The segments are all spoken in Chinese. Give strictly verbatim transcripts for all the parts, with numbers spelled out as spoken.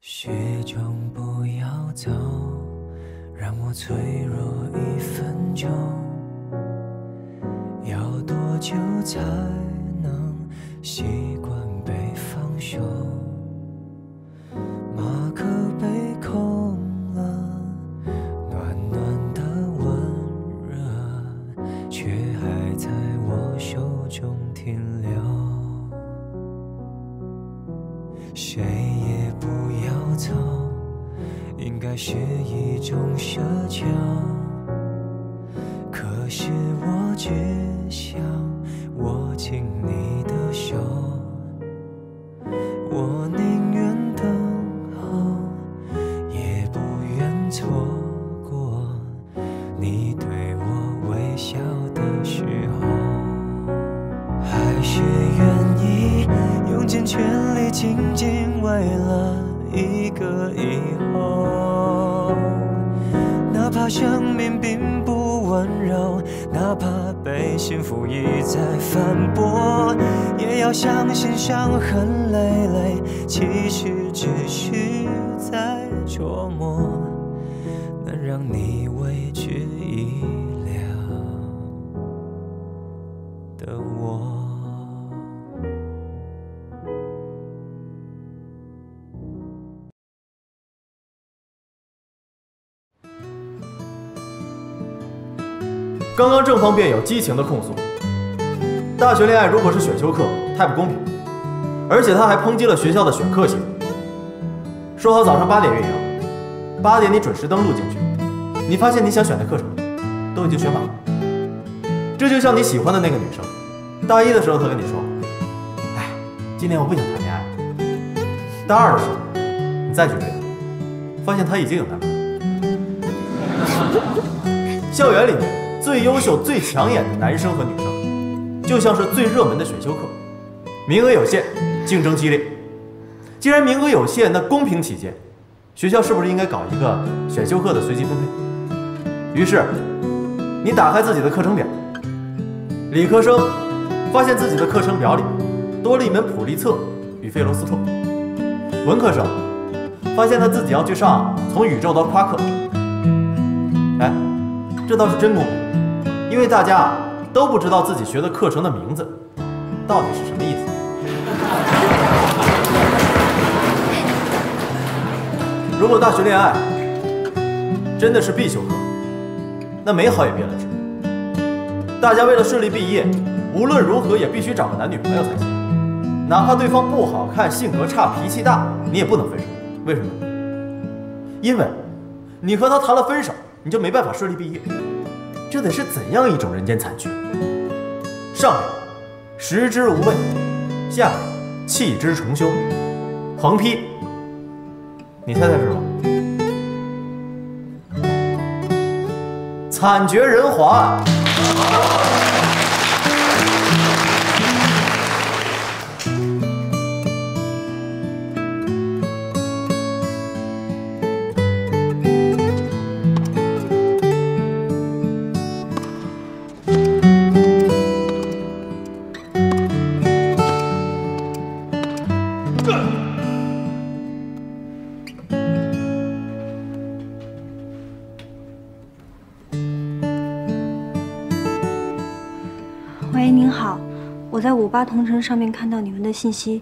卸妆不要走，让我脆弱一分钟。要多久才能习惯被放手？马克杯空了，暖暖的温热，却还在我手中停留。谁也不要走，应该是一种奢求。可是我只想握紧你的手，我宁愿等候，也不愿错过你对我微笑的时候。还是愿意用尽全力，仅仅为了一个以后。哪怕生命并不温柔，哪怕被幸福一再反驳，也要相信伤痕累累，其实只是在琢磨，能让你为之一亮的我。 刚刚正方辩友激情的控诉，大学恋爱如果是选修课，太不公平，而且他还抨击了学校的选课系统。说好早上八点运营，八点你准时登录进去，你发现你想选的课程都已经选满了。这就像你喜欢的那个女生，大一的时候她跟你说，哎，今年我不想谈恋爱。大二的时候，你再去追她，发现她已经有男朋友。校园里面最优秀、最抢眼的男生和女生，就像是最热门的选修课，名额有限，竞争激烈。既然名额有限，那公平起见，学校是不是应该搞一个选修课的随机分配？于是，你打开自己的课程表，理科生发现自己的课程表里多了一门普利策与费罗斯托；文科生发现他自己要去上从宇宙到夸克。哎，这倒是真公平。因为大家都不知道自己学的课程的名字到底是什么意思。如果大学恋爱真的是必修课，那美好也别了之。大家为了顺利毕业，无论如何也必须找个男女朋友才行，哪怕对方不好看、性格差、脾气大，你也不能分手。为什么？因为你和他谈了分手，你就没办法顺利毕业。这得是怎样一种人间惨剧？上联食之无味，下联弃之重修，横批，你猜猜是什么？惨绝人寰。 喂，您好，我在五八同城上面看到你们的信息。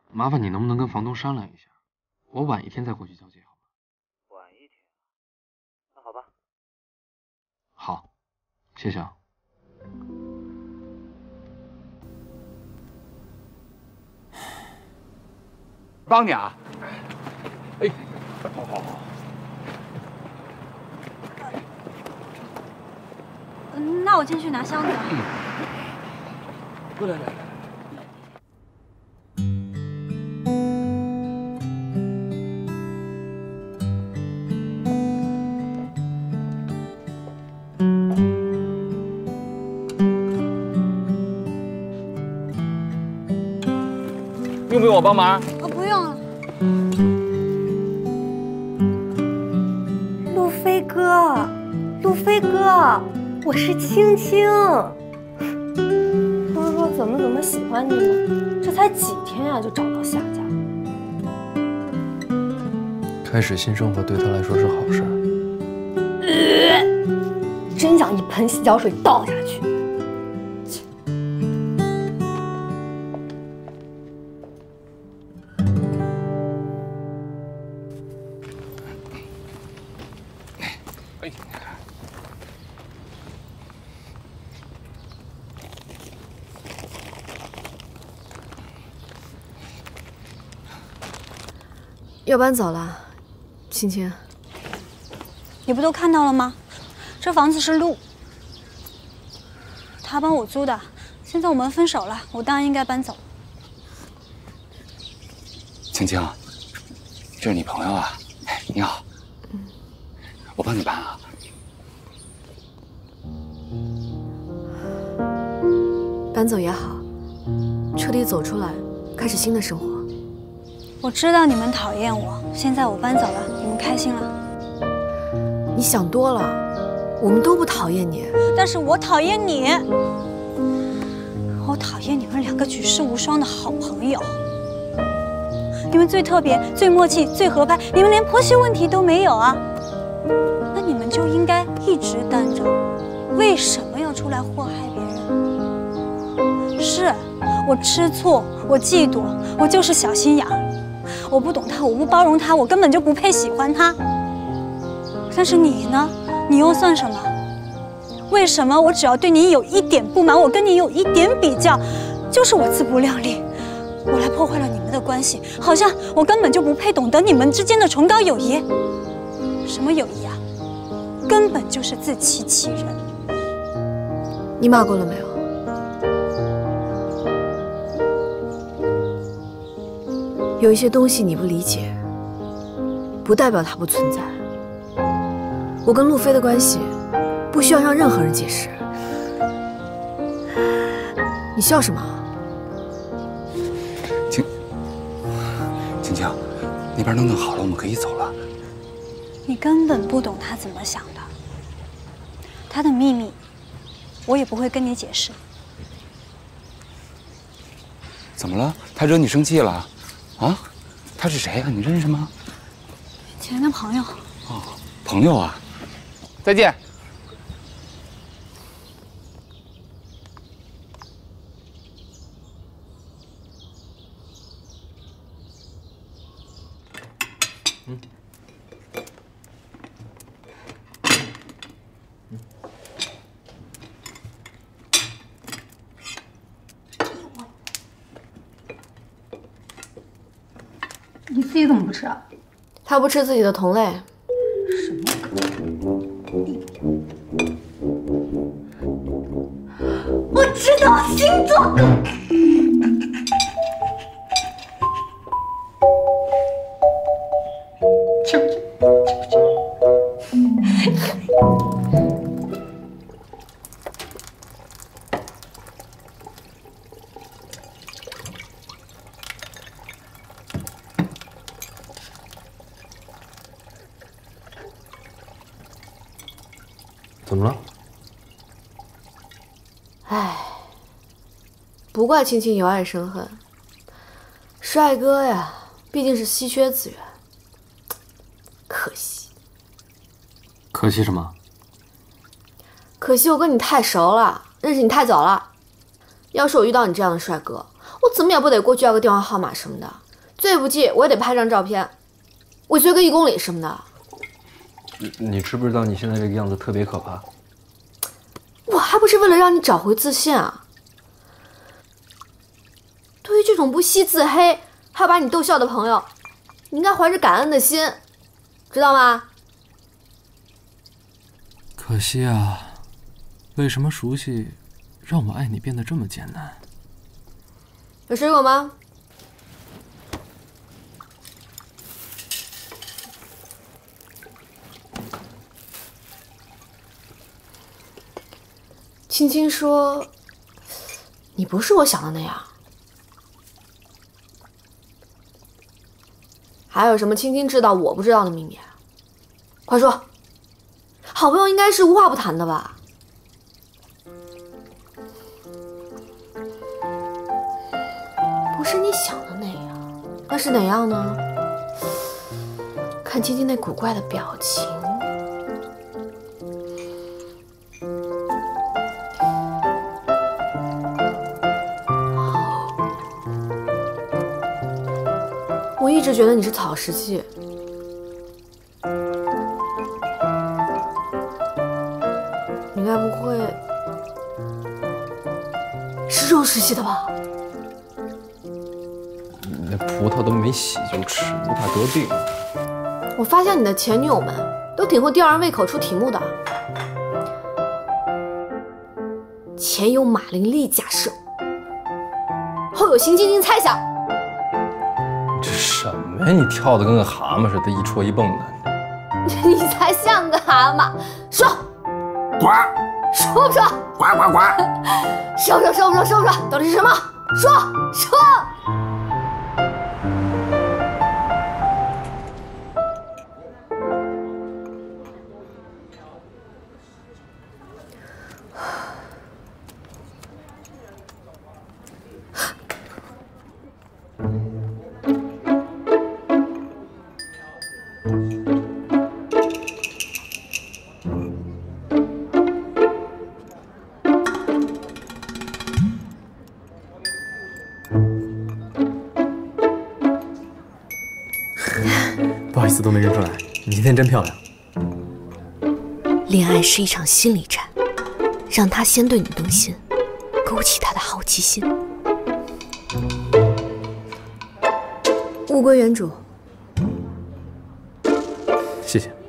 麻烦你能不能跟房东商量一下，我晚一天再过去交接，好吗？ 晚一天，那好吧。 好，谢谢啊。 帮你啊！哎，好好好。 嗯，那我进去拿箱子。 嗯。来来来。用不用我帮忙？ 哦，不用了。路飞哥，路飞哥，我是青青。不是说怎么怎么喜欢你吗？这才几天呀、啊，就找到下家。 开始新生活对他来说是好事。 呃，真想一盆洗脚水倒下去。 要搬走了，青青。 你不都看到了吗？这房子是陆，他帮我租的。现在我们分手了，我当然应该搬走。 青青，这是你朋友啊？你好，嗯，我帮你搬啊。 搬走也好，彻底走出来，开始新的生活。 我知道你们讨厌我，现在我搬走了，你们开心了？ 你想多了，我们都不讨厌你。 但是我讨厌你，我讨厌你们两个举世无双的好朋友。你们最特别、最默契、最合拍，你们连婆媳问题都没有啊？那你们就应该一直单着，为什么要出来祸害别人？是我吃醋，我嫉妒，我就是小心眼儿。我不懂他，我不包容他，我根本就不配喜欢他。但是你呢？你又算什么？为什么我只要对你有一点不满，我跟你有一点比较，就是我自不量力，我来破坏了你们的关系，好像我根本就不配懂得你们之间的崇高友谊。什么友谊啊？根本就是自欺欺人。 你骂过了没有？有一些东西你不理解，不代表它不存在。我跟路飞的关系，不需要让任何人解释。你笑什么？ 青青青，那边都弄好了，我们可以走了。 你根本不懂他怎么想的，他的秘密，我也不会跟你解释。 怎么了？他惹你生气了？啊，他是谁啊？你认识吗？ 以前的朋友。 哦，朋友啊。再见。 嗯。嗯。 你自己怎么不吃啊？ 他不吃自己的同类。 什么？我知道星座。去不去？去不去？ 怎么了？ 唉，不怪青青由爱生恨。帅哥呀，毕竟是稀缺资源，可惜。 可惜什么？ 可惜我跟你太熟了，认识你太早了。要是我遇到你这样的帅哥，我怎么也不得过去要个电话号码什么的，最不济我也得拍张照片，尾随个一公里什么的。 你你知不知道你现在这个样子特别可怕？ 我还不是为了让你找回自信啊！对于这种不惜自黑还要把你逗笑的朋友，你应该怀着感恩的心，知道吗？ 可惜啊，为什么熟悉让我爱你变得这么艰难？ 有水果吗？青青说：“你不是我想的那样。”还有什么青青知道我不知道的秘密？快说！好朋友应该是无话不谈的吧？不是你想的那样，那是哪样呢？看青青那古怪的表情。我一直觉得你是草食系，你该不会是肉食系的吧？ 那葡萄都没洗就吃，不怕得病。 我发现你的前女友们都挺会吊人胃口出题目的。前有马林丽假设，后有邢晶晶猜想。 这什么呀？你跳的跟个蛤蟆似的，一戳一蹦的。 你才像个蛤蟆！说， 呱， 说不说？ 呱呱呱！ 说不说？说不说？说不说？到底是什么？说说。 不好意思，都没认出来，你今天真漂亮。 恋爱是一场心理战，让他先对你动心，勾起他的好奇心。 物归原主。 谢谢。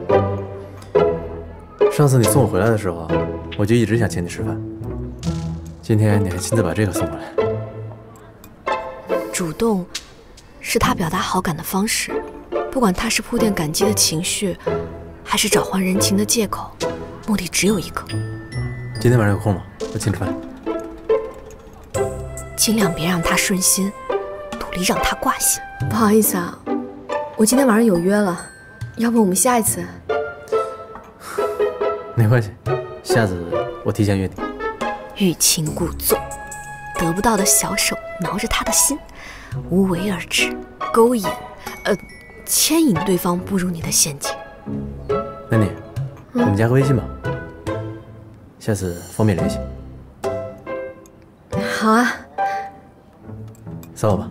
上次你送我回来的时候，我就一直想请你吃饭。今天你还亲自把这个送过来。 主动是他表达好感的方式，不管他是铺垫感激的情绪，还是找还人情的借口，目的只有一个。 今天晚上有空吗？我请吃饭。 尽量别让他顺心，努力让他挂心。 不好意思啊，我今天晚上有约了，要不我们下一次？ 没关系，下次我提前约你。 欲擒故纵，得不到的小手挠着他的心，无为而治，勾引，呃，牵引对方步入你的陷阱。 那你，我们加个微信吧，下次方便联系。 好啊， 扫我吧。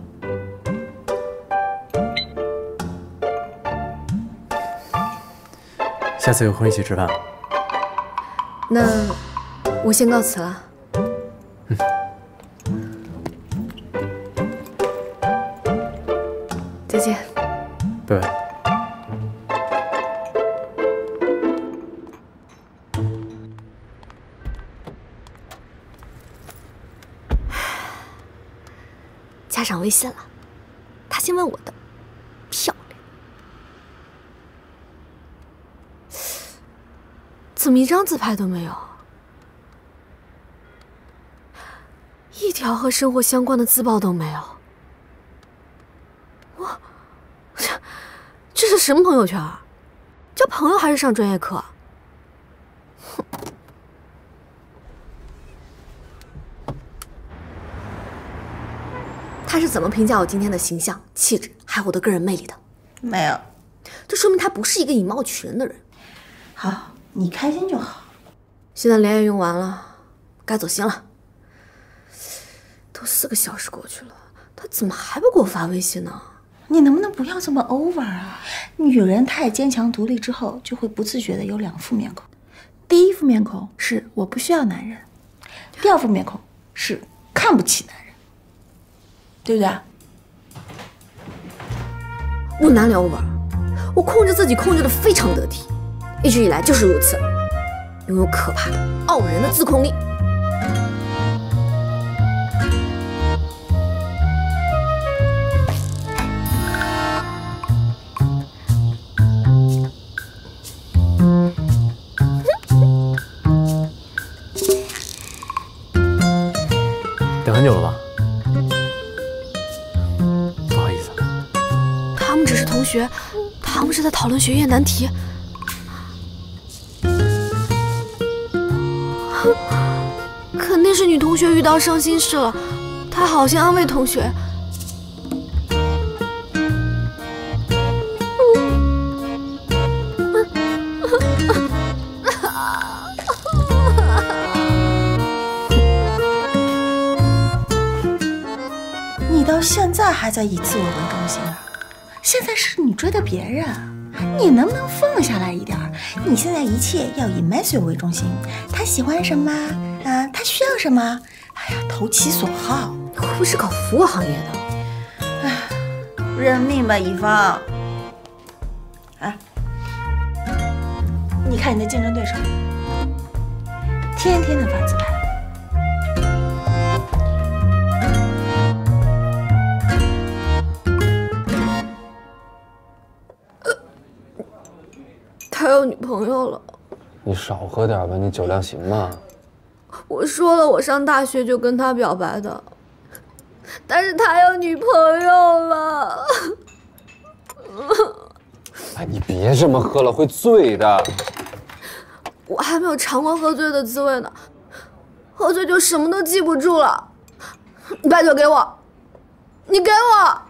下次有空一起吃饭。 那我先告辞了。 嗯。 再见。 拜拜。 加上微信了，他先问我的，漂亮。 怎么一张自拍都没有？一条和生活相关的自曝都没有。我，这这是什么朋友圈？交朋友还是上专业课？哼！他是怎么评价我今天的形象、气质，还有我的个人魅力的？ 没有。 这说明他不是一个以貌取人的人。 好，你开心就好。 现在脸也用完了，该走心了。 都四个小时过去了，他怎么还不给我发微信呢？ 你能不能不要这么 over 啊？女人太坚强独立之后，就会不自觉的有两副面孔。第一副面孔是我不需要男人，第二副面孔是看不起男人，对不对？ 我哪里 over？ 我控制自己控制的非常得体，一直以来就是如此，拥有可怕的傲人的自控力。 等很久了吧？不好意思。 他们只是同学，他们是在讨论学业难题。肯定是女同学遇到伤心事了，她好心安慰同学。 你到现在还在以自我为中心啊？现在是你追的别人，你能不能放下来一点？你现在一切要以 Matthew 为中心，他喜欢什么啊？他需要什么？哎呀，投其所好。 你会不会是搞服务行业的？ 哎，认命吧，乙方。啊，你看你的竞争对手，天天的发自拍。 他有女朋友了。 你少喝点吧，你酒量行吗？ 我说了，我上大学就跟他表白的，但是他有女朋友了。 哎，你别这么喝了，会醉的。 我还没有尝过喝醉的滋味呢，喝醉就什么都记不住了。你把酒给我，你给我。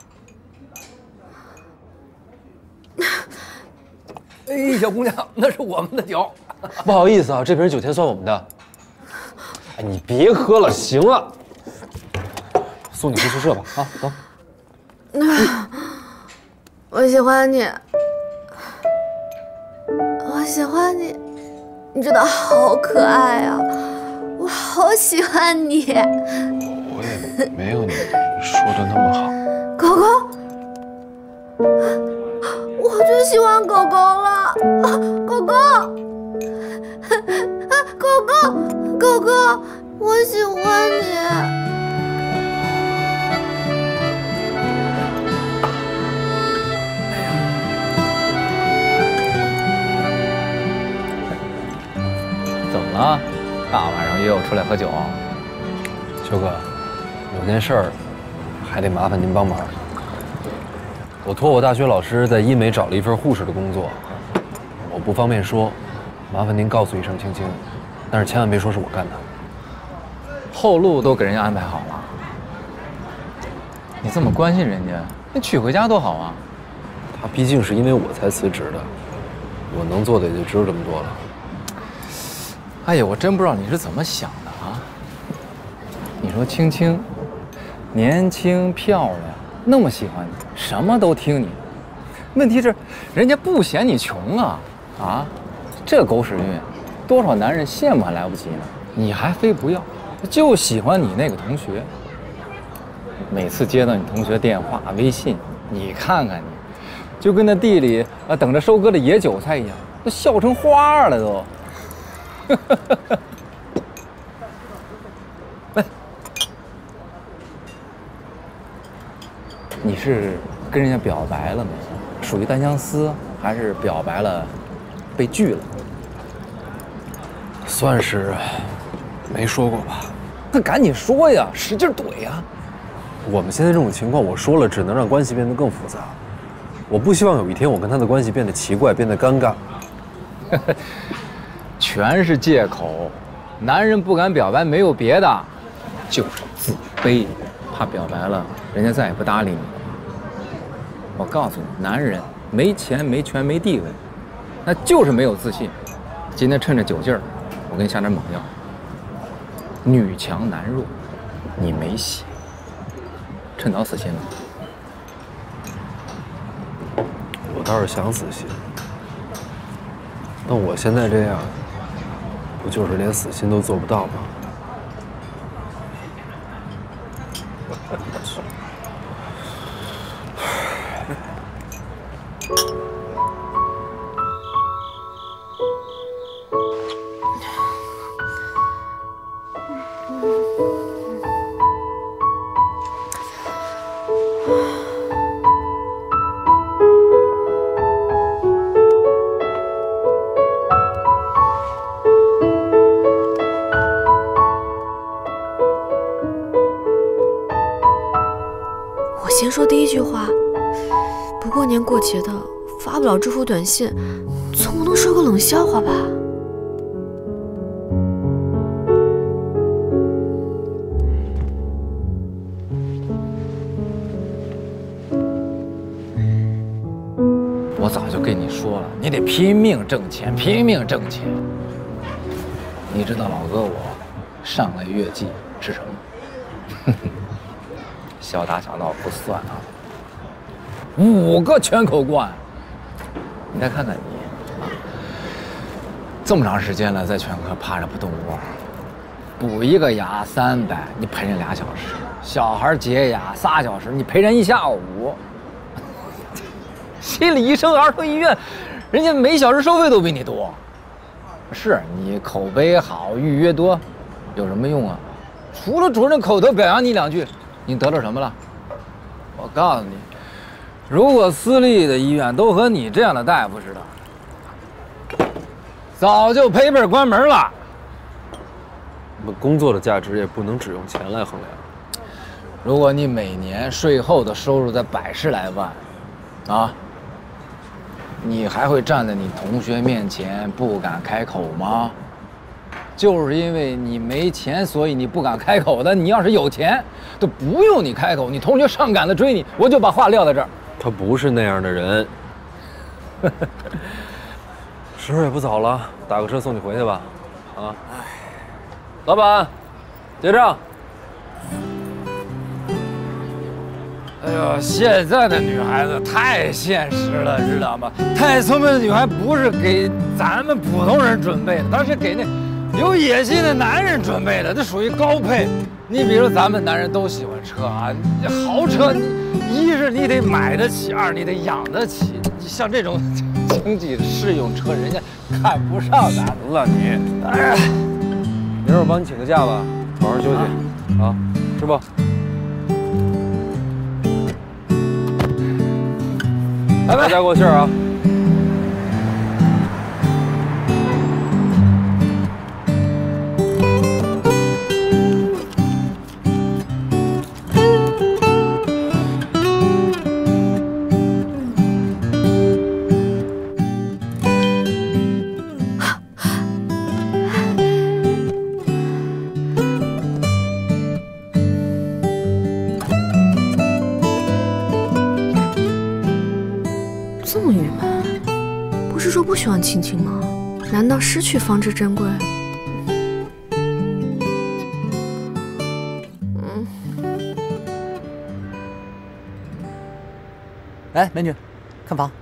哎，小姑娘，那是我们的酒。不好意思啊，这瓶酒钱算我们的。哎，你别喝了，行了。送你回宿舍吧，啊，走。 我喜欢你，我喜欢你，你真的好可爱啊！我好喜欢你。 我也没有你说的那么好。 狗狗。我最喜欢狗狗了，狗狗，狗狗，狗狗，我喜欢你。 怎么了？大晚上约我出来喝酒？ 秋哥，有件事儿还得麻烦您帮忙。我托我大学老师在医美找了一份护士的工作，我不方便说，麻烦您告诉一声青青，但是千万别说是我干的。 后路都给人家安排好了，你这么关心人家，那娶回家多好啊！ 他毕竟是因为我才辞职的，我能做的也就只有这么多了。 哎呀，我真不知道你是怎么想的啊！你说青青，年轻漂亮。那么喜欢你，什么都听你。问题是，人家不嫌你穷啊！啊，这狗屎运，多少男人羡慕还来不及呢，你还非不要，就喜欢你那个同学。每次接到你同学电话、微信，你看看你，就跟那地里啊等着收割的野韭菜一样，都笑成花了都。喂。你是跟人家表白了没？属于单相思，还是表白了，被拒了？ 算是没说过吧。 那赶紧说呀，使劲怼呀！ 我们现在这种情况，我说了只能让关系变得更复杂。我不希望有一天我跟他的关系变得奇怪，变得尴尬。 全是借口。男人不敢表白，没有别的，就是自卑。怕表白了，人家再也不搭理你了。我告诉你，男人没钱、没权、没地位，那就是没有自信。今天趁着酒劲儿，我给你下点猛药。女强男弱，你没戏。 趁早死心了。 我倒是想死心，那我现在这样，不就是连死心都做不到吗？ 先说第一句话，不过年过节的，发不了祝福短信，总不能说个冷笑话吧？ 我早就跟你说了，你得拼命挣钱，拼命挣钱。你知道老哥我上个月季是什么？小打小闹不算啊，五个全口冠。你再看看你，这么长时间了，在全科趴着不动窝，补一个牙三百，你陪人俩小时；小孩洁牙仨小时，你陪人一下午。心理医生、儿童医院，人家每小时收费都比你多。是你口碑好，预约多，有什么用啊？除了主任口头表扬你两句。你得了什么了？我告诉你，如果私立的医院都和你这样的大夫似的，早就赔本关门了。 我们工作的价值也不能只用钱来衡量。 如果你每年税后的收入在百十来万，啊，你还会站在你同学面前不敢开口吗？就是因为你没钱，所以你不敢开口的。你要是有钱，都不用你开口，你同学上赶着追你，我就把话撂在这儿。 他不是那样的人。时候也不早了，打个车送你回去吧。啊，老板，结账。 哎呦，现在的女孩子太现实了，知道吗？太聪明的女孩不是给咱们普通人准备的，她是给那有野心的男人准备的，这属于高配。你比如咱们男人都喜欢车啊，豪车，你一是你得买得起，二你得养得起。像这种经济适用车，人家看不上咱了。你，哎， 明儿我帮你请个假吧，好好休息啊，吃吧。大家过气儿啊！ 这么郁闷，不是说不喜欢青青吗？难道失去方知珍贵？嗯。 哎，美女，看房。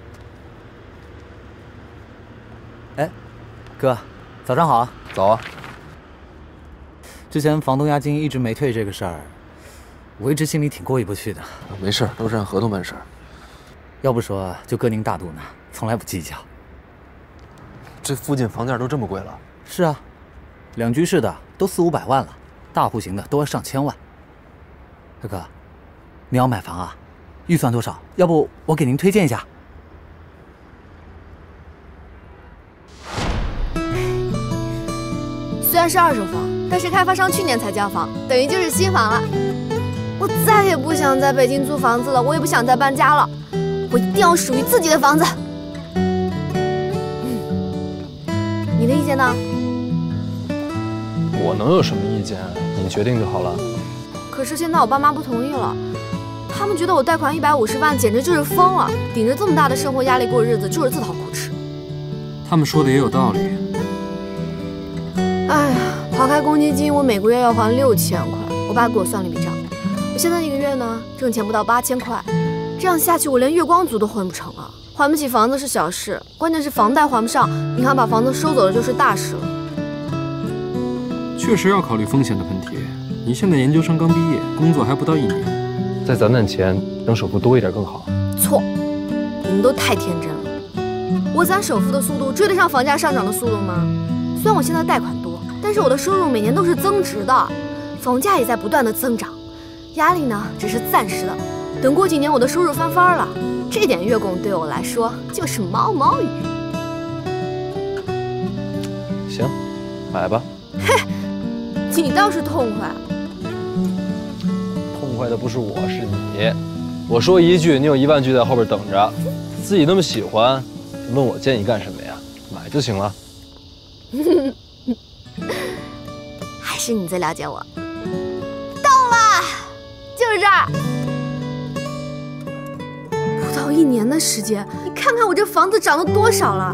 哎，哥，早上好啊！ 早啊。 之前房东押金一直没退这个事儿，我一直心里挺过意不去的。 没事，都是按合同办事儿。 要不说就哥您大度呢，从来不计较。 这附近房价都这么贵了？ 是啊，两居室的都四五百万了，大户型的都要上千万。大哥，你要买房啊？预算多少？要不我给您推荐一下。 虽然是二手房，但是开发商去年才交房，等于就是新房了。我再也不想在北京租房子了，我也不想再搬家了。我一定要属于自己的房子。嗯，你的意见呢？ 我能有什么意见？你决定就好了。 可是现在我爸妈不同意了，他们觉得我贷款一百五十万简直就是疯了，顶着这么大的生活压力过日子，就是自讨苦吃。 他们说的也有道理。 哎呀，刨开公积金，我每个月要还六千块。我爸给我算了一笔账， 现在一个月呢，挣钱不到八千块，这样下去我连月光族都混不成了。还不起房子是小事，关键是房贷还不上，银行把房子收走了就是大事了。 确实要考虑风险的问题。你现在研究生刚毕业，工作还不到一年， 再攒攒钱，等首付多一点更好。 错，你们都太天真了。我攒首付的速度追得上房价上涨的速度吗？虽然我现在贷款多，但是我的收入每年都是增值的，房价也在不断的增长，压力呢只是暂时的。等过几年我的收入翻番了，这点月供对我来说就是毛毛雨。 行，买吧。 嘿，你倒是痛快。 痛快的不是我，是你。我说一句，你有一万句在后边等着。自己那么喜欢，问我建议干什么呀？买就行了。 还是你最了解我。到了，就是这儿。不到一年的时间，你看看我这房子涨了多少了？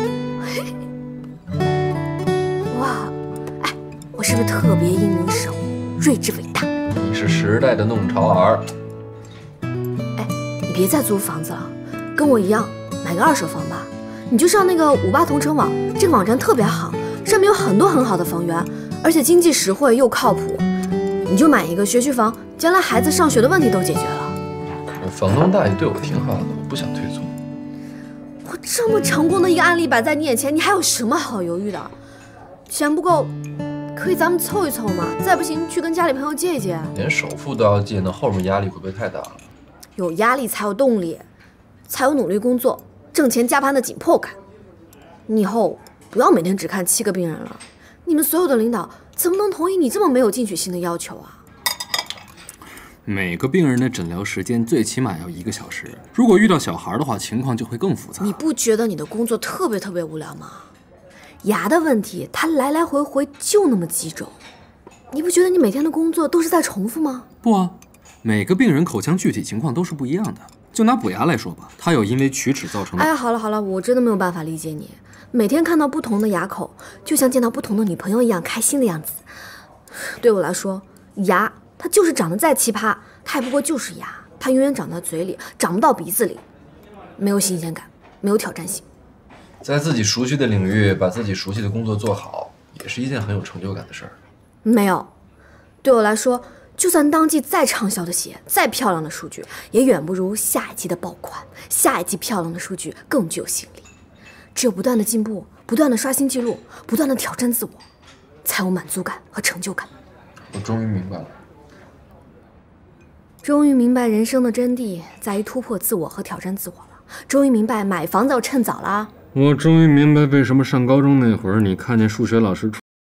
哇，哎，我是不是特别英明神武、睿智伟大？ 你是时代的弄潮儿。 哎，你别再租房子了，跟我一样买个二手房吧。你就上那个五八同城网，这个网站特别好，上面有很多很好的房源，而且经济实惠又靠谱。你就买一个学区房，将来孩子上学的问题都解决了。 房东大爷对我挺好的，我不想退租。 我这么成功的一个案例摆在你眼前，你还有什么好犹豫的？钱不够，可以咱们凑一凑嘛。再不行，去跟家里朋友借一借。 连首付都要借，那后面压力会不会太大了？ 有压力才有动力，才有努力工作、挣钱加班的紧迫感。你以后不要每天只看七个病人了，你们所有的领导怎么能同意你这么没有进取心的要求啊？ 每个病人的诊疗时间最起码要一个小时，如果遇到小孩的话，情况就会更复杂。 你不觉得你的工作特别特别无聊吗？牙的问题，它来来回回就那么几种，你不觉得你每天的工作都是在重复吗？ 不啊，每个病人口腔具体情况都是不一样的。就拿补牙来说吧，它有因为龋齿造成的。 哎呀，好了好了，我真的没有办法理解你，每天看到不同的牙口，就像见到不同的女朋友一样开心的样子。对我来说，牙它就是长得再奇葩，它也不过就是牙，它永远长在嘴里，长不到鼻子里，没有新鲜感，没有挑战性。 在自己熟悉的领域把自己熟悉的工作做好，也是一件很有成就感的事儿。 没有，对我来说，就算当季再畅销的鞋，再漂亮的数据，也远不如下一季的爆款，下一季漂亮的数据更具有吸引力。只有不断的进步，不断的刷新记录，不断的挑战自我，才有满足感和成就感。 我终于明白了。 终于明白人生的真谛在于突破自我和挑战自我了。终于明白买房子要趁早啦。 我终于明白为什么上高中那会儿，你看见数学老师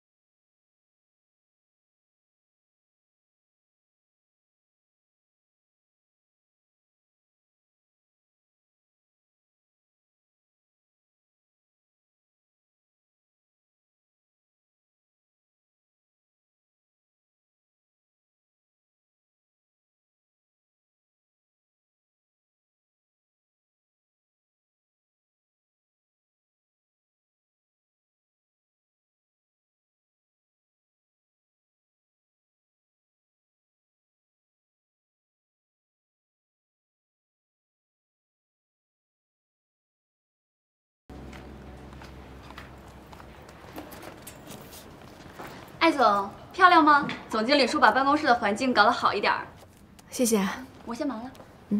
艾总，漂亮吗？总经理说把办公室的环境搞得好一点。 谢谢。 我先忙了。 嗯。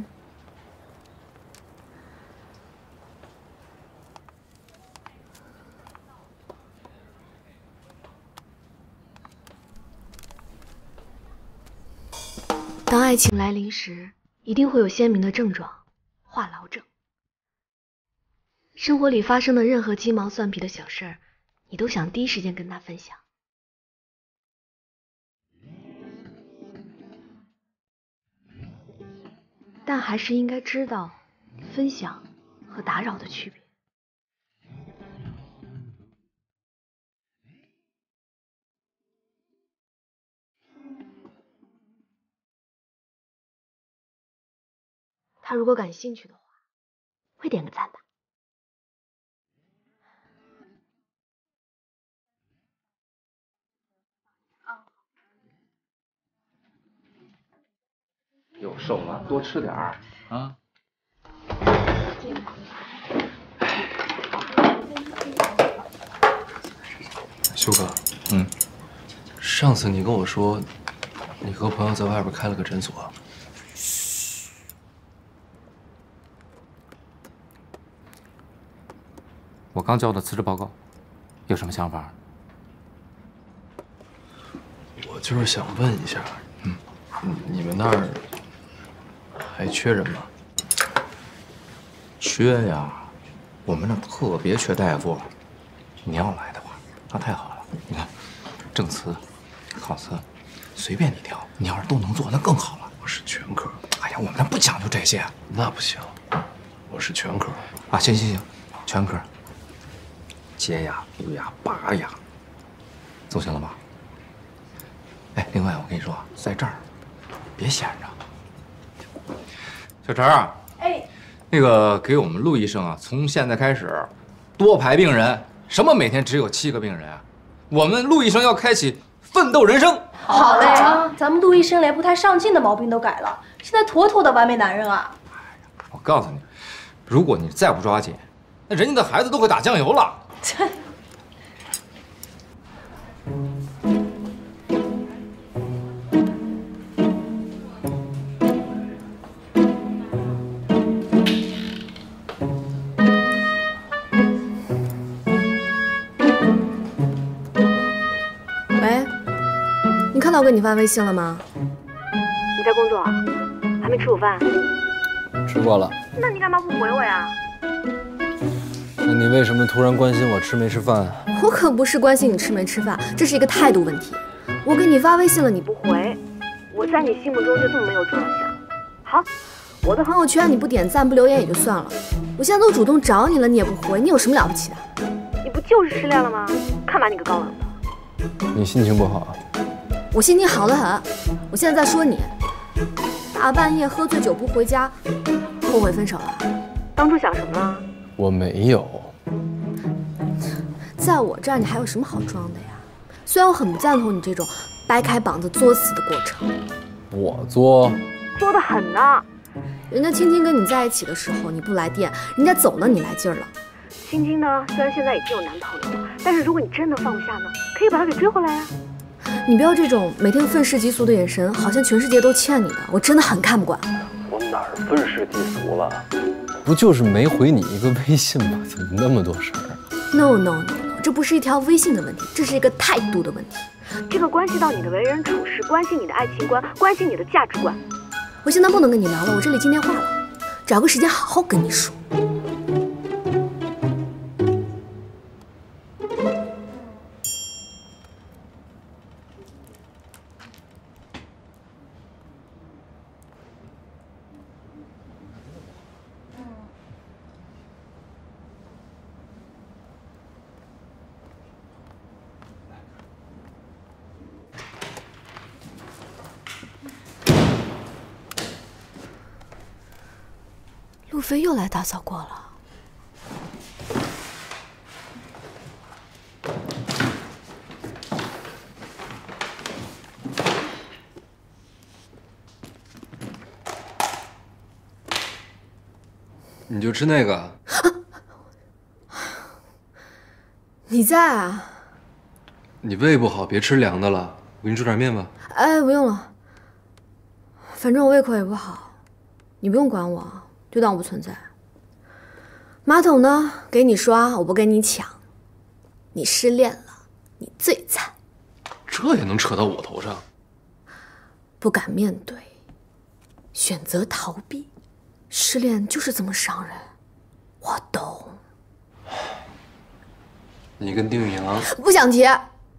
当爱情来临时，一定会有鲜明的症状，话痨症。生活里发生的任何鸡毛蒜皮的小事儿，你都想第一时间跟他分享。但还是应该知道分享和打扰的区别。他如果感兴趣的话，会点个赞的。 又瘦了，多吃点儿啊。 修哥，嗯，上次你跟我说，你和朋友在外边开了个诊所。嘘。我刚交的辞职报告，有什么想法？我就是想问一下，嗯，你们那儿还缺人吗？ 缺呀，我们那儿特别缺大夫。你要来的话，那太好了。你看，证词、考词，随便你挑。你要是都能做，那更好了。 我是全科。 哎呀，我们那不讲究这些。 那不行，我是全科。 啊，行行行，全科。接呀、补呀、拔呀，总行了吧？哎，另外我跟你说，在这儿别闲着。小陈啊， 哎， 那个给我们陆医生啊，从现在开始多排病人，什么每天只有七个病人啊？我们陆医生要开启奋斗人生。 好嘞啊，咱们陆医生连不太上进的毛病都改了，现在妥妥的完美男人啊！ 我告诉你，如果你再不抓紧，那人家的孩子都会打酱油了。 切。 我给你发微信了吗？ 你在工作，还没吃午饭？ 吃过了。 那你干嘛不回我呀？ 那你为什么突然关心我吃没吃饭？ 我可不是关心你吃没吃饭，这是一个态度问题。我给你发微信了，你不回， 我在你心目中就这么没有重要性？好， 我的朋友圈你不点赞不留言也就算了，我现在都主动找你了，你也不回，你有什么了不起的？ 你不就是失恋了吗？看把你个高冷的！ 你心情不好？ 我心情好得很，我现在在说你，大半夜喝醉酒不回家，后悔分手了？ 当初想什么了？ 我没有。 在我这儿你还有什么好装的呀？虽然我很不赞同你这种掰开膀子作死的过程。 我作？ 作得很呢。 人家青青跟你在一起的时候你不来电，人家走呢你来劲儿了。 青青呢，虽然现在已经有男朋友了，但是如果你真的放不下呢，可以把她给追回来呀。 你不要这种每天愤世嫉俗的眼神，好像全世界都欠你的，我真的很看不惯。 我哪儿愤世嫉俗了？不就是没回你一个微信吗？怎么那么多事儿 ？No no no no， 这不是一条微信的问题，这是一个态度的问题。 这个关系到你的为人处事，关系你的爱情观，关系你的价值观。 我现在不能跟你聊了，我这里接电话了，找个时间好好跟你说。陆飞又来打扫过了。 你就吃那个？ 你在啊？ 你胃不好，别吃凉的了。我给你煮点面吧。 哎，不用了，反正我胃口也不好，你不用管我。就当我不存在。马桶呢？给你刷，我不跟你抢。你失恋了，你最惨。 这也能扯到我头上？ 不敢面对，选择逃避，失恋就是这么伤人。我懂。 你跟丁宇阳？ 不想提。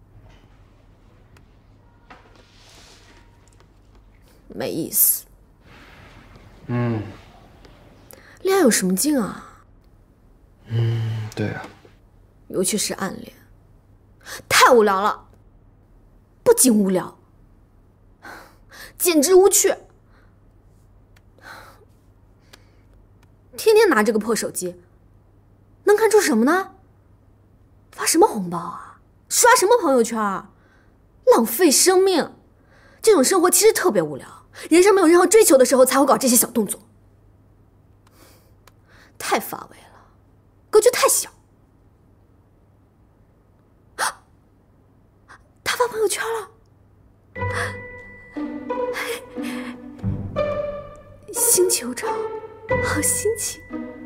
没意思。 嗯。 恋爱有什么劲啊？ 嗯，对啊。 尤其是暗恋，太无聊了。不仅无聊，简直无趣。天天拿这个破手机，能看出什么呢？发什么红包啊？刷什么朋友圈啊？浪费生命。这种生活其实特别无聊。 人生没有任何追求的时候才会搞这些小动作，太乏味了，格局太小。他发朋友圈了，新球场，好新奇。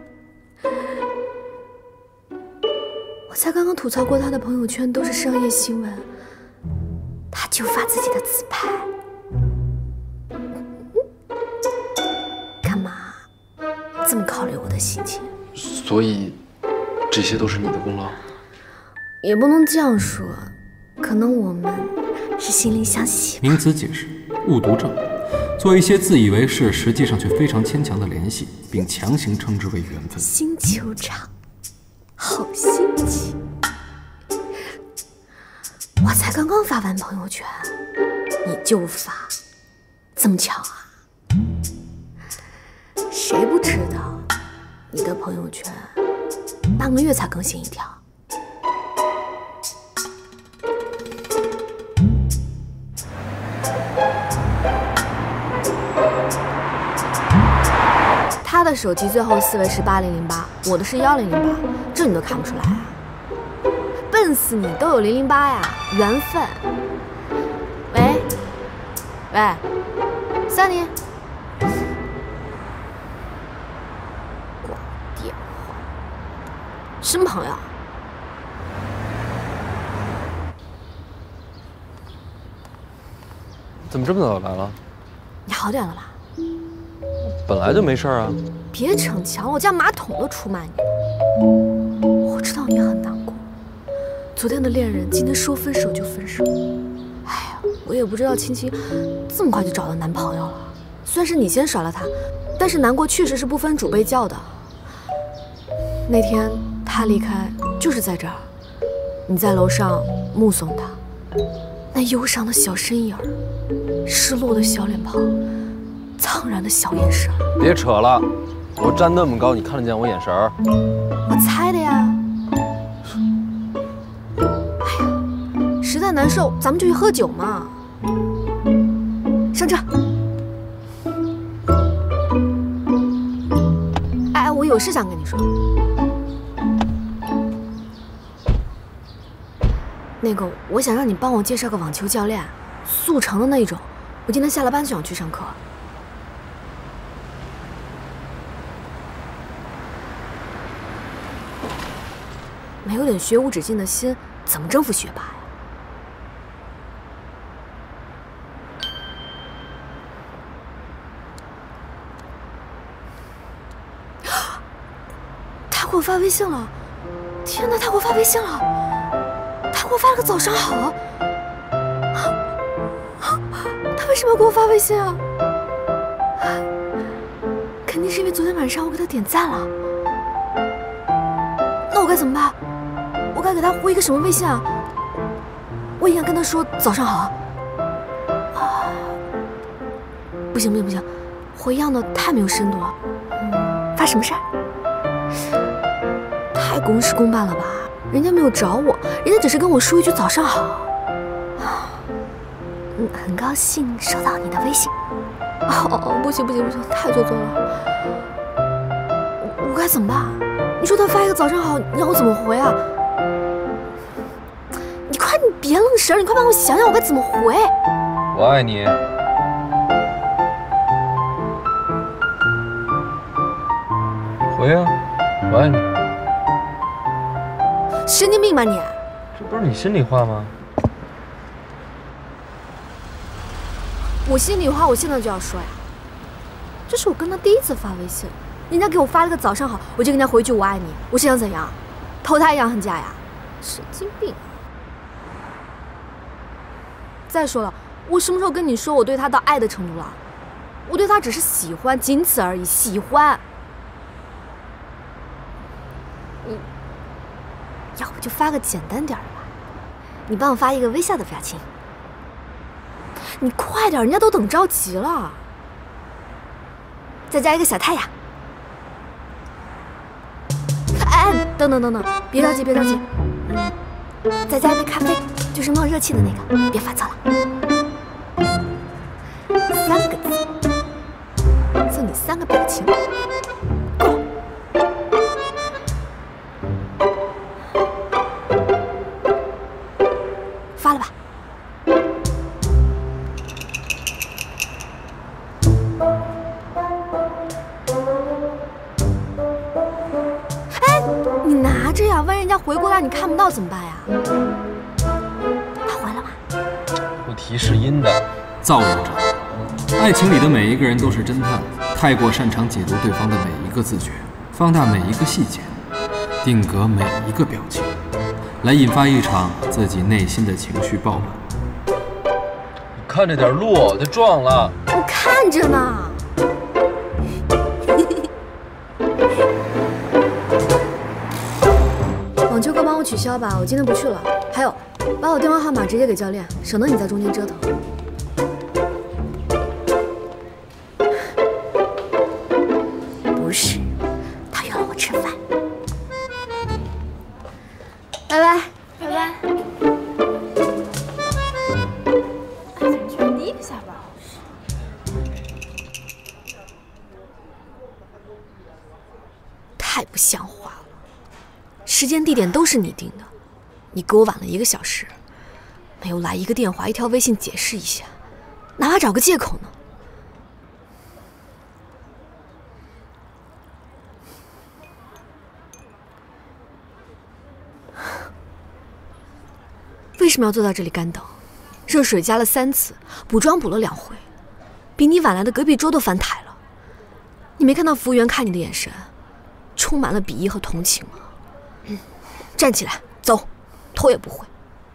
我才刚刚吐槽过他的朋友圈都是商业新闻，他就发自己的自拍。干嘛这么考虑我的心情？ 所以，这些都是你的功劳？ 也不能这样说，可能我们是心灵相惜。 名词解释：误读症，做一些自以为是，实际上却非常牵强的联系，并强行称之为缘分。 新球场，好新奇！我才刚刚发完朋友圈，你就发，这么巧啊？谁不知道你的朋友圈半个月才更新一条？他的手机最后四位是八零零八，我的是幺零零八，这你都看不出来啊？笨死你，都有零零八呀，缘分。喂，喂，三妮，挂电话。什么朋友？ 怎么这么早来了？ 你好点了吧？ 本来就没事啊。 别逞强了，我家马桶都出卖你。我知道你很难过，昨天的恋人今天说分手就分手。哎呀，我也不知道青青这么快就找到男朋友了。虽然是你先甩了他，但是难过确实是不分主被叫的。那天他离开就是在这儿，你在楼上目送他，那忧伤的小身影儿，失落的小脸庞，苍然的小眼神。 别扯了，我站那么高，你看得见我眼神儿？ 我猜的呀。哎呀，实在难受，咱们就去喝酒嘛。上车。哎，我有事想跟你说。那个，我想让你帮我介绍个网球教练，速成的那种。我今天下了班就想去上课。没有点学无止境的心，怎么征服学霸呀？他给我发微信了！天哪，他给我发微信了！他给我发了个早上好。他为什么要给我发微信啊？肯定是因为昨天晚上我给他点赞了。那我该怎么办？我该给他回一个什么微信啊？我应该跟他说早上好。啊，不行不行不行，回一样的太没有深度了。嗯，发什么事儿？太公事公办了吧？人家没有找我，人家只是跟我说一句早上好。啊，嗯，很高兴收到你的微信。哦，不行不行不行，太做作了。我我该怎么办？你说他发一个早上好，你让我怎么回啊？你快，你别愣神，你快帮我想想我该怎么回。 我爱你。回啊，我爱你。 神经病吧你！ 这不是你心里话吗？ 我心里话我现在就要说呀。这是我跟他第一次发微信，人家给我发了个早上好，我就跟他回一句我爱你。我是想怎样？投他一样恨嫁呀？神经病！再说了，我什么时候跟你说我对他到爱的程度了？我对他只是喜欢，仅此而已，喜欢。你要不就发个简单点的吧？你帮我发一个微笑的表情。你快点，人家都等着急了。再加一个小太阳。哎，等等等等，别着急，别着急。嗯，再加一杯咖啡，就是冒热气的那个，别烦躁了。三个字。 们三个表情。发了吧。哎，你拿着呀，万一人家回过来你看不到怎么办呀？他回了吧？ 不提示音的。 造谣者，爱情里的每一个人都是侦探，太过擅长解读对方的每一个字句，放大每一个细节，定格每一个表情，来引发一场自己内心的情绪暴乱。 你看着点路，他撞了。 我看着呢。网球课帮我取消吧，我今天不去了。还有，把我电话号码直接给教练，省得你在中间折腾。不是，他约了我吃饭。拜拜， 拜拜。爱情居然第一个下班。 太不像话了！时间地点都是你定的，你给我晚了一个小时，没有来一个电话一条微信解释一下，哪怕找个借口呢？为什么要坐在这里干等？热水加了三次，补妆补了两回，比你晚来的隔壁桌都翻台了。你没看到服务员看你的眼神，充满了鄙夷和同情吗？嗯，站起来，走，头也不回。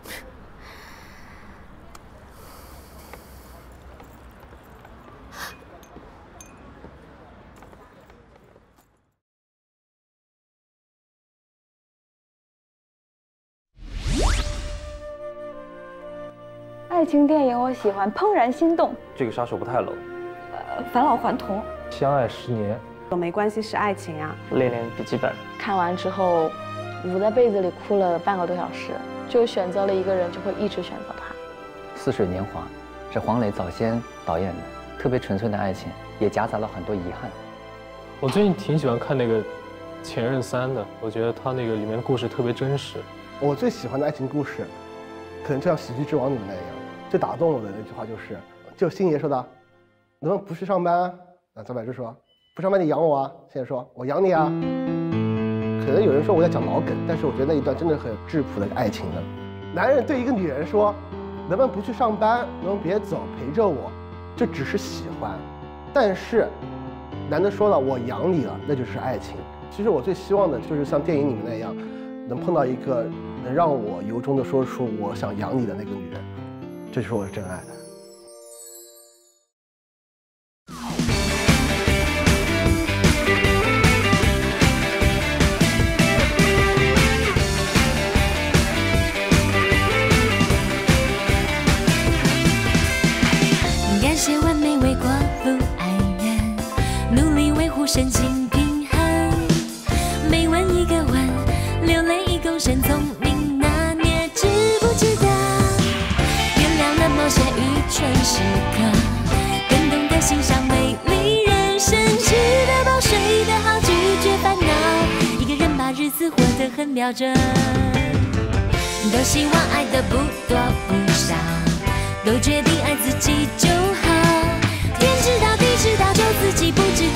爱情电影我喜欢《怦然心动》， 这个杀手不太冷。 呃，返老还童， 相爱十年， 没关系是爱情啊。 恋恋笔记本， 看完之后，捂在被子里哭了半个多小时，就选择了一个人，就会一直选择他。 似水年华是黄磊早先导演的，特别纯粹的爱情，也夹杂了很多遗憾。 我最近挺喜欢看那个《前任三》的，我觉得他那个里面的故事特别真实。 我最喜欢的爱情故事，可能就像《喜剧之王》里面那样，最打动我的那句话就是，就星爷说的，能不能不去上班？啊，张柏芝说，不上班你养我啊。星爷说，我养你啊。可能有人说我在讲老梗，但是我觉得那一段真的很质朴的爱情的。男人对一个女人说，能不能不去上班？能不能别走，陪着我？这只是喜欢，但是男的说了我养你了，那就是爱情。其实我最希望的就是像电影里面那样，能碰到一个能让我由衷的说出我想养你的那个女人，这就是我的真爱。 感谢完美为过路爱人，努力维护身心平衡。每吻一个吻，流泪一公升，聪明拿捏，值不值得？原谅了某些愚蠢时刻，更懂得欣赏美丽人生。吃得饱，睡得好，拒绝烦恼，一个人把日子活得很标准。都希望爱的不多不少，都决定爱自己就好。天知道，地知道，就自己不知